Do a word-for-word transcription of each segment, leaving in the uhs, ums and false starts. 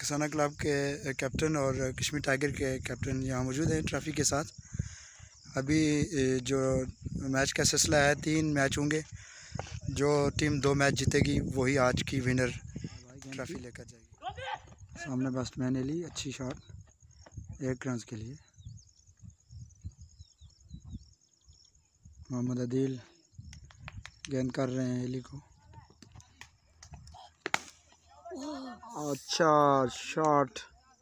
Kasana club के captain और Kashmir tiger के कैप्टन यहाँ मौजूद हैं ट्रॉफ़ी के साथ। अभी जो मैच का सिलसिला है, तीन मैच होंगे। जो टीम दो मैच जीतेगी वही आज की विनर ट्रॉफ़ी लेकर जाएगी। सामने बैट्समैन अली, अच्छी शॉट एक रन के लिए। मोहम्मद आदिल गेंद कर रहे हैं अली को। अच्छा शॉट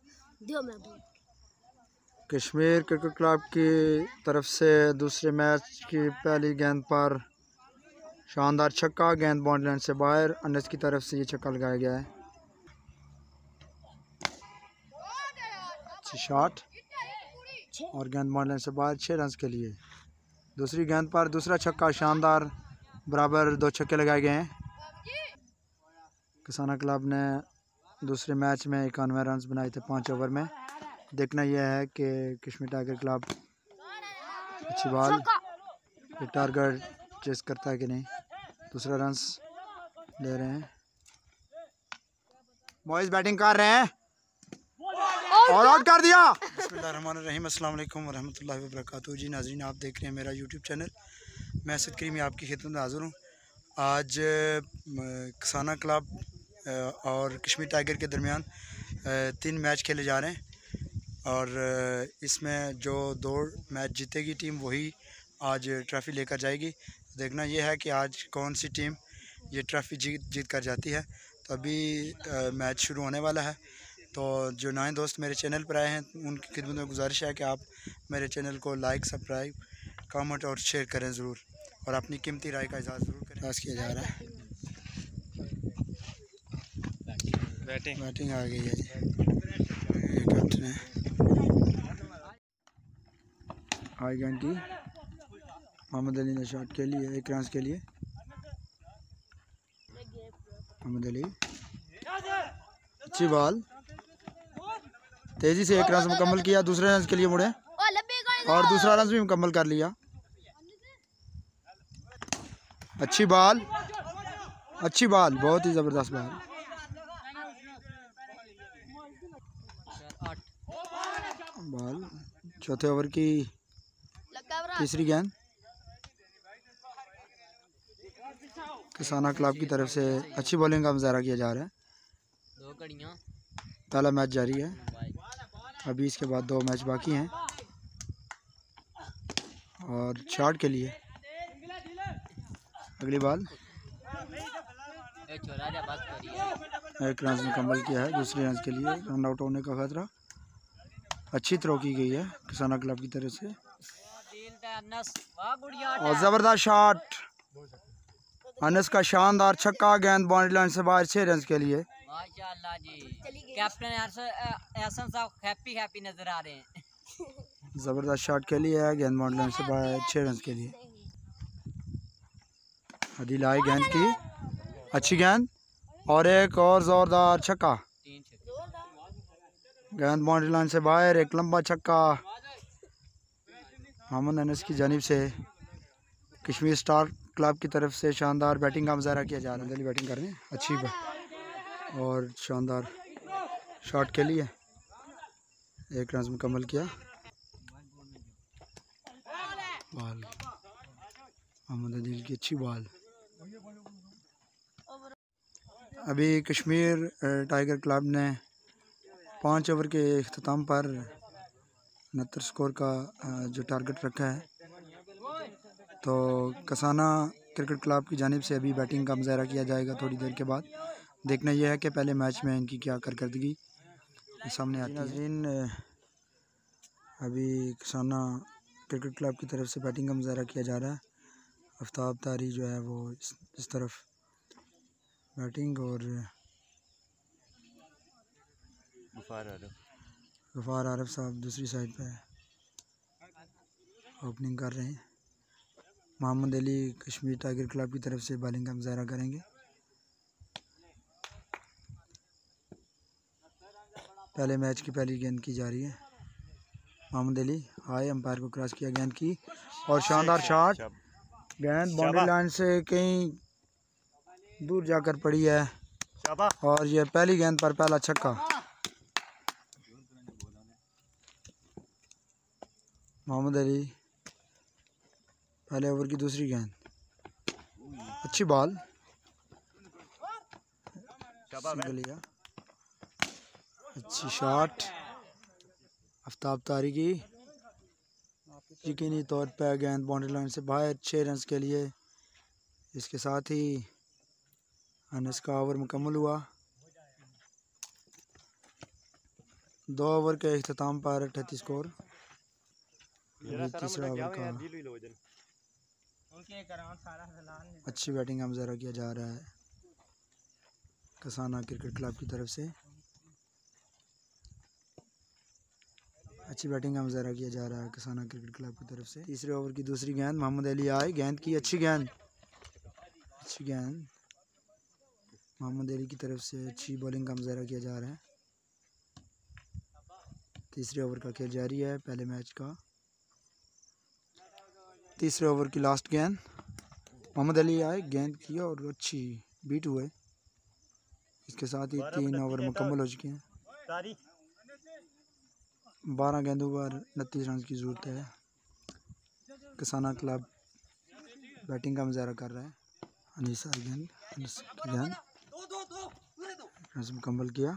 कश्मीर क्रिकेट क्लब की तरफ से दूसरे मैच की पहली गेंद पर शानदार छक्का। गेंद बाउंड्री लाइन से बाहर। अनस की तरफ से ये छक्का लगाया गया है। अच्छी शॉट और गेंद बाउंड्री लाइन से बाहर, छः रन के लिए। दूसरी गेंद पर दूसरा छक्का, शानदार, बराबर दो छक्के लगाए गए हैं। कसाना क्लब ने दूसरे मैच में इक्यानवे रन बनाए थे पाँच ओवर में। देखना यह है कि कश्मीर टाइगर क्लब अच्छी बॉल ये टारगेट चेस करता है कि नहीं। दूसरा रन ले रहे हैं, बॉयज बैटिंग कर रहे हैं और आउट कर दिया। बिस्मिल्लाहिर्रहमानिर्रहीम, अस्सलाम वालेकुम वरहमतुल्लाहि वबरकातुहू। जी नाज़रीन, आप देख रहे हैं मेरा यूट्यूब चैनल। मैं असद करीमी आपकी खिदमत में हाज़िर हूँ। आज कसाना क्लब और कश्मीर टाइगर के दरमियान तीन मैच खेले जा रहे हैं और इसमें जो दो मैच जीतेगी टीम वही आज ट्रॉफ़ी लेकर जाएगी। देखना यह है कि आज कौन सी टीम ये ट्रॉफ़ी जीत जीत कर जाती है। तो अभी मैच शुरू होने वाला है। तो जो नए दोस्त मेरे चैनल पर आए हैं उनकी खिदमत में गुजारिश है कि आप मेरे चैनल को लाइक, सब्सक्राइब, कमेंट और शेयर करें ज़रूर, और अपनी कीमती राय का इज़हार ज़रूर करें। पास किया जा रहा है। बैटिंग बैटिंग आ गई है जी, ये कैप्टन है। हाई गेंद की मोहम्मद अली ने शॉट के लिए एक रन के लिए। मोहम्मद अली, अच्छी बॉल, तेज़ी से एक रन मुकम्मल किया। दूसरे रन के लिए मुड़े और दूसरा रन भी मुकम्मल कर लिया। अच्छी बॉल, अच्छी बॉल, बहुत ही ज़बरदस्त बॉल। बॉल चौथे ओवर की तीसरी गेंद कसाना क्लब की तरफ से अच्छी बॉलिंग का मुजाहरा किया जा रहा है। पहला मैच जारी है, अभी इसके बाद दो मैच बाकी हैं। और शॉट के लिए अगली बॉल, एक रन मुकम्मल किया है। दूसरे रन के लिए रन आउट होने का खतरा। अच्छी थ्रो की गई है कसाना क्लब की तरफ से और ज़बरदस्त शॉट। अनस का शानदार छक्का, गेंद बाउंड्री लाइन से बाहर, छः रन के लिए। माशाल्लाह जी, कैप्टन एहसन साहब हैप्पी हैप्पी नजर आ रहे हैं। ज़बरदस्त शॉट के लिए है, गेंद बाउंड्री लाइन से बाहर, छः रन के लिए। आदिल आई गेंद की, अच्छी गेंद और एक और ज़ोरदार छक्का। गेंद बाउंड्री लाइन से बाहर, एक लंबा छक्का मोहम्मद अनस की जानिब से। कश्मीर स्टार क्लब की तरफ से शानदार बैटिंग का मुजाहरा किया जा रहा है। बैटिंग कर रहे हैं, अच्छी और शानदार शॉट के लिए एक रन मुकम्मल किया। बॉल मोहम्मद आदिल की अच्छी बॉल। अभी कश्मीर टाइगर क्लब ने पाँच ओवर के अख्ताम पर उनहत्तर स्कोर का जो टारगेट रखा है, तो कसाना क्रिकेट क्लब की जानिब से अभी बैटिंग का मुजाहरा किया जाएगा थोड़ी देर के बाद। देखना यह है कि पहले मैच में इनकी क्या कारकर्दगी सामने आती है। अभी कसाना क्रिकेट क्लब की तरफ से बैटिंग का मुजाहरा किया जा रहा है। आफ्ताब तारी जो है वो इस, इस तरफ बैटिंग और गफार आरफ साहब दूसरी साइड पे ओपनिंग कर रहे हैं। मोहम्मद अली कश्मीर टाइगर क्लब की तरफ से बॉलिंग का मुजाहरा करेंगे। पहले मैच की पहली गेंद की जा रही है। मोहम्मद अली आए, अंपायर को क्रॉस किया गेंद की और शानदार शॉट। गेंद बाउंड्री लाइन से कहीं दूर जाकर पड़ी है और ये पहली गेंद पर पहला छक्का। मोहम्मद अली, पहले ओवर की दूसरी गेंद, अच्छी बॉल, लिया, अच्छी शॉट आफ्ताब तारी की, यकीनी तौर पर गेंद बाउंड्री लाइन से बाहर, छः रन के लिए। इसके साथ ही अनस का ओवर मुकम्मल हुआ। दो ओवर के अख्ताम पर अठतीस स्कोर। तीसरा ओवर का अच्छी बैटिंग का मुजाहरा किया जा रहा है कसाना क्रिकेट क्लब की तरफ से। अच्छी बैटिंग का मुजाहरा किया जा रहा है कसाना क्रिकेट क्लब की तरफ से। तीसरे ओवर की दूसरी गेंद, मोहम्मद अली आए, गेंद की अच्छी गेंद, अच्छी गेंद मोहम्मद अली की तरफ से। अच्छी बॉलिंग का मुजाहरा किया जा रहा है। तीसरे ओवर का खेल जारी है पहले मैच का। तीसरे ओवर की लास्ट गेंद, मोहम्मद अली आए, गेंद की और अच्छी बीट हुए। इसके साथ ही तीन ओवर मुकम्मल हो चुके हैं। बारह गेंदों पर उनतीस रन की ज़रूरत है। कसाना क्लब बैटिंग का मुजाहरा कर रहा है। अनीसा गेंद, अनीसा की गेंद, रन मुकम्मल किया।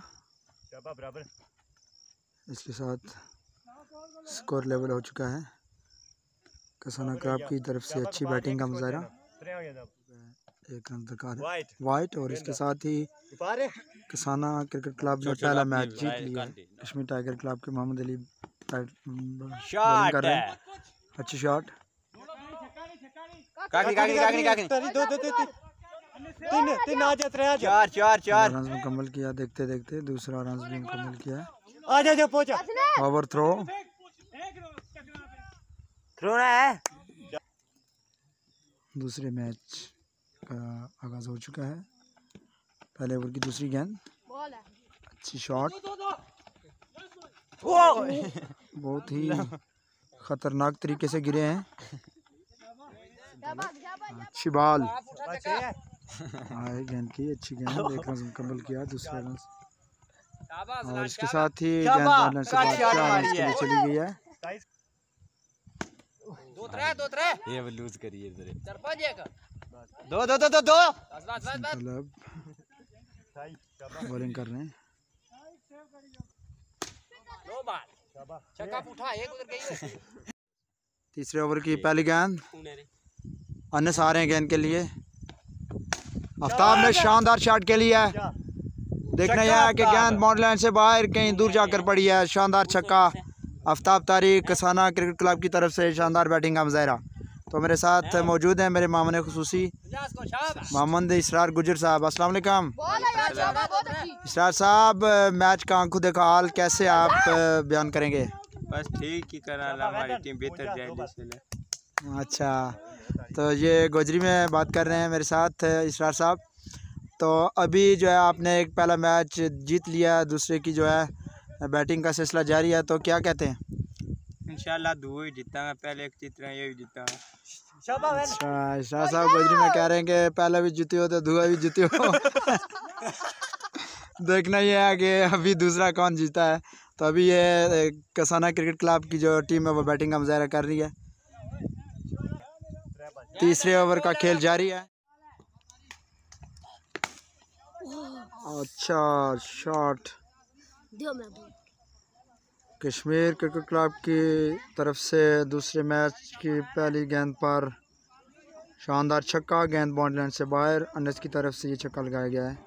इसके साथ स्कोर लेवल हो चुका है। कसाना क्लब की तरफ से अच्छी बैटिंग का मुजाहरा, एक रन दरकार है वाइट। और इसके साथ ही कसाना क्रिकेट क्लब ने पहला मैच जीत लिया। कश्मीर टाइगर क्लब के मोहम्मद अली बॉलिंग कर रहे हैं, अच्छी शॉट। चार चार चार रन मुकम्मल किया। देखते देखते दूसरा रन भी मुकम्मल किया। ओवर थ्रो थ्रो है। दूसरे मैच का आगाज हो चुका है। पहले ओवर की दूसरी गेंद, अच्छी शॉट, बहुत ही खतरनाक तरीके से गिरे हैं। अच्छी बॉल आए, गेंद की अच्छी गेंद, एक रन मुकम्मल किया दूसरा रन। और इसके साथ ही गेंद मारने से बाद चार रन के लिए चली गई है। ये लूज करिए दो दो दो दो दो मतलब बॉलिंग कर रहे हैं। तीसरे ओवर की पहली गेंद, अनस आ रहे हैं गेंद के लिए। आफ्ताब ने शानदार शॉट के लिए, देखना यह है कि गेंद बाउंड्री लाइन से बाहर कहीं दूर जाकर पड़ी है। शानदार छक्का आफ्ताब तारी, कसाना क्रिकेट क्लब की तरफ से शानदार बैटिंग का मुजाहरा। तो मेरे साथ मौजूद हैं मेरे मामन खुसूसी मोहम्मद इसरार गुजर साहब। अस्सलाम वालेकुम इसरार साहब, मैच का आंखों देखा हाल कैसे आप बयान करेंगे? बस ठीक ही करा, हमारी टीम बेहतर जाए। अच्छा, तो ये गोजरी में बात कर रहे हैं मेरे साथ इसरार साहब। तो अभी जो है आपने एक पहला मैच जीत लिया, दूसरे की जो है बैटिंग का सिलसिला जारी है, तो क्या कहते हैं? इंशाल्लाह दो ही जीता है, पहले एक जीत रहे, ये भी जीता है। अच्छा, इसरार साहब गोजरी में कह रहे हैं कि पहला भी जीते हो तो दुआ भी जीते हो। देखना ये है कि अभी दूसरा कौन जीता है। तो अभी ये कसाना क्रिकेट क्लब की जो टीम है वो बैटिंग का मुजाहरा कर रही है। तीसरे ओवर का खेल जारी है। अच्छा शॉट, कश्मीर क्रिकेट क्लब की तरफ से दूसरे मैच की पहली गेंद पर शानदार छक्का, गेंद बाउंड्री लाइन से बाहर। अनस की तरफ से ये छक्का लगाया गया है।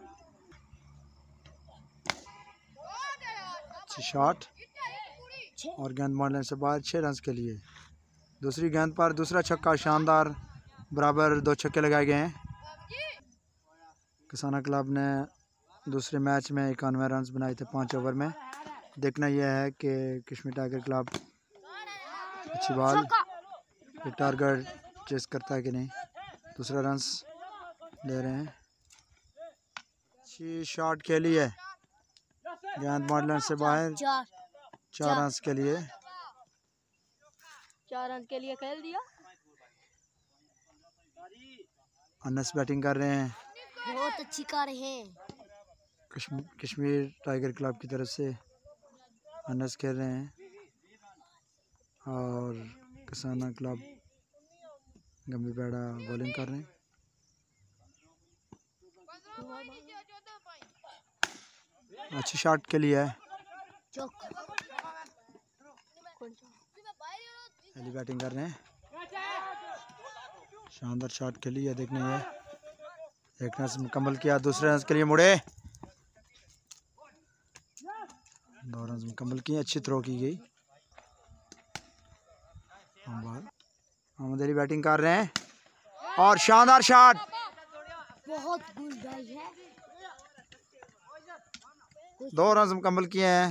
अच्छी शॉट और गेंद बाउंड्री लाइन से बाहर, छः रन के लिए। दूसरी गेंद पर दूसरा छक्का, शानदार, बराबर दो छक्के लगाए गए हैं। कसाना क्लब ने दूसरे मैच में इक्यानवे रन बनाए थे पाँच ओवर में। देखना यह है कि कश्मीर टाइगर क्लब अच्छी बॉल ये टारगेट चेस करता है कि नहीं। दूसरा रन ले रहे हैं, अच्छी शॉट खेली है, गेंद बाउंड्री लाइन से बाहर, चार रन के लिए। चार रन के लिए खेल दिया। अनस बैटिंग कर रहे हैं, बहुत अच्छी कर रहे हैं। कश्मीर कश्मीर टाइगर क्लब की तरफ से अनस खेल रहे हैं। और कसाना क्लब गंभीरपेड़ा बॉलिंग कर रहे हैं। अच्छी शॉट के लिए है, पहली बैटिंग कर रहे हैं। शानदार शॉट के लिए देखने ये एक रन मुकम्मल किया, दूसरे रन के लिए मुड़े, दो रन मुकम्मल किए, अच्छी थ्रो की गई। मोहम्मद अली बैटिंग कर रहे हैं और शानदार शॉट, बहुत गुड भाई है। दो रन मुकम्मल किए हैं।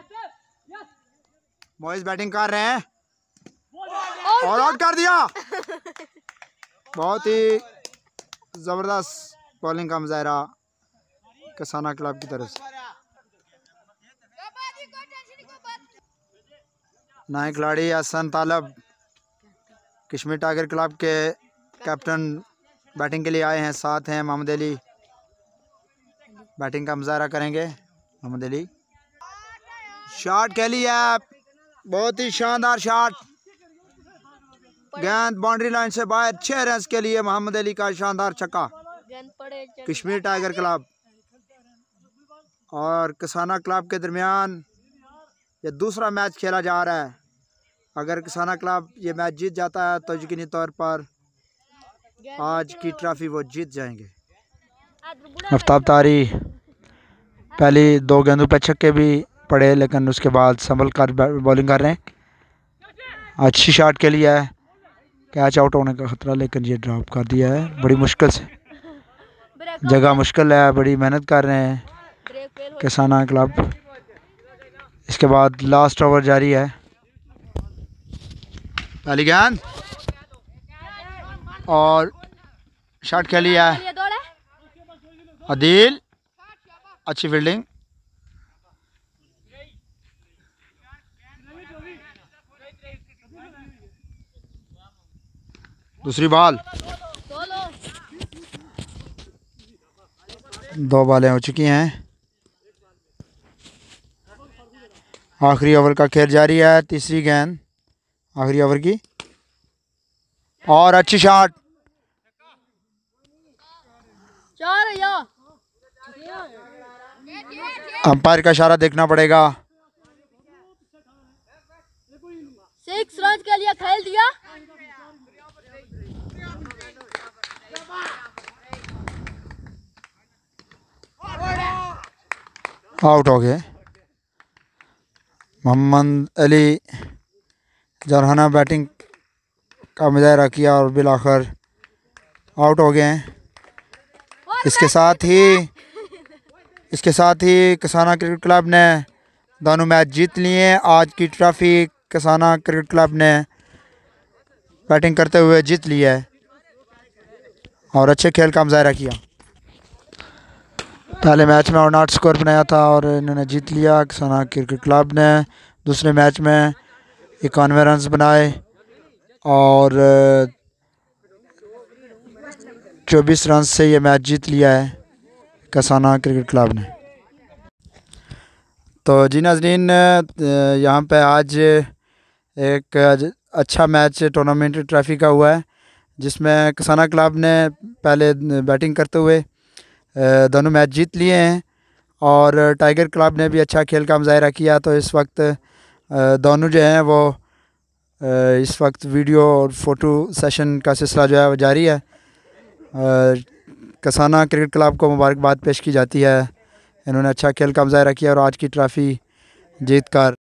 मोइज बैटिंग कर रहे हैं और आउट कर दिया। बहुत ही जबरदस्त बॉलिंग का मुजाहरा कसाना क्लब की तरफ से। नए खिलाड़ी हसन तालब कश्मीर टाइगर क्लब के कैप्टन बैटिंग के लिए आए हैं। साथ हैं मोहम्मद अली, बैटिंग का मुजाहरा करेंगे। मोहम्मद अली शॉट के लिए, बहुत ही शानदार शॉट, गेंद बाउंड्री लाइन से बाहर, छह रन के लिए मोहम्मद अली का शानदार छक्का। कश्मीर टाइगर क्लब और कसाना क्लब के दरमियान ये दूसरा मैच खेला जा रहा है। अगर कसाना क्लब ये मैच जीत जाता है तो यकीनी तौर पर आज की ट्रॉफी वो जीत जाएंगे। आफ्ताब तारी पहली दो गेंदों पे छक्के भी पड़े, लेकिन उसके बाद संभल कर बॉलिंग कर रहे हैं। अच्छी शॉट के लिए है, कैच आउट होने का खतरा, लेकिन ये ड्रॉप कर दिया है बड़ी मुश्किल से। जगह मुश्किल है, बड़ी मेहनत कर रहे हैं कसाना क्लब। इसके बाद लास्ट ओवर जारी है। पहली गेंद और शॉट के लिए है आदिल, अच्छी फील्डिंग। दूसरी बॉल, दो बॉलें हो चुकी हैं। आखिरी ओवर का खेल जारी है। तीसरी गेंद आखिरी ओवर की और अच्छी शॉट, अंपायर का इशारा देखना पड़ेगा। सिक्स रन के लिए खेल दिया। आउट हो गए। मोहम्मद अली जरहाना बैटिंग का मुजाहरा किया और बिलाखिर आउट हो गए हैं। इसके साथ ही इसके साथ ही कसाना क्रिकेट क्लब ने दोनों मैच जीत लिए। आज की ट्रॉफी कसाना क्रिकेट क्लब ने बैटिंग करते हुए जीत लिया है और अच्छे खेल का मुजाहरा किया। पहले मैच में और आठ स्कोर बनाया था और इन्होंने जीत लिया। कसाना क्रिकेट क्लब ने दूसरे मैच में इक्यानवे रन बनाए और चौबीस रन से ये मैच जीत लिया है कसाना क्रिकेट क्लब ने। तो जी नाज़रीन, यहाँ पे आज एक अच्छा मैच टूर्नामेंट ट्रॉफी का हुआ है, जिसमें कसाना क्लब ने पहले बैटिंग करते हुए दोनों मैच जीत लिए हैं और टाइगर क्लब ने भी अच्छा खेल का मुजाहरा किया। तो इस वक्त दोनों जो हैं वो इस वक्त वीडियो और फ़ोटो सेशन का सिलसिला जो है वो जारी है। कसाना क्रिकेट क्लब को मुबारकबाद पेश की जाती है, इन्होंने अच्छा खेल का मुजाहरा किया और आज की ट्रॉफ़ी जीत कर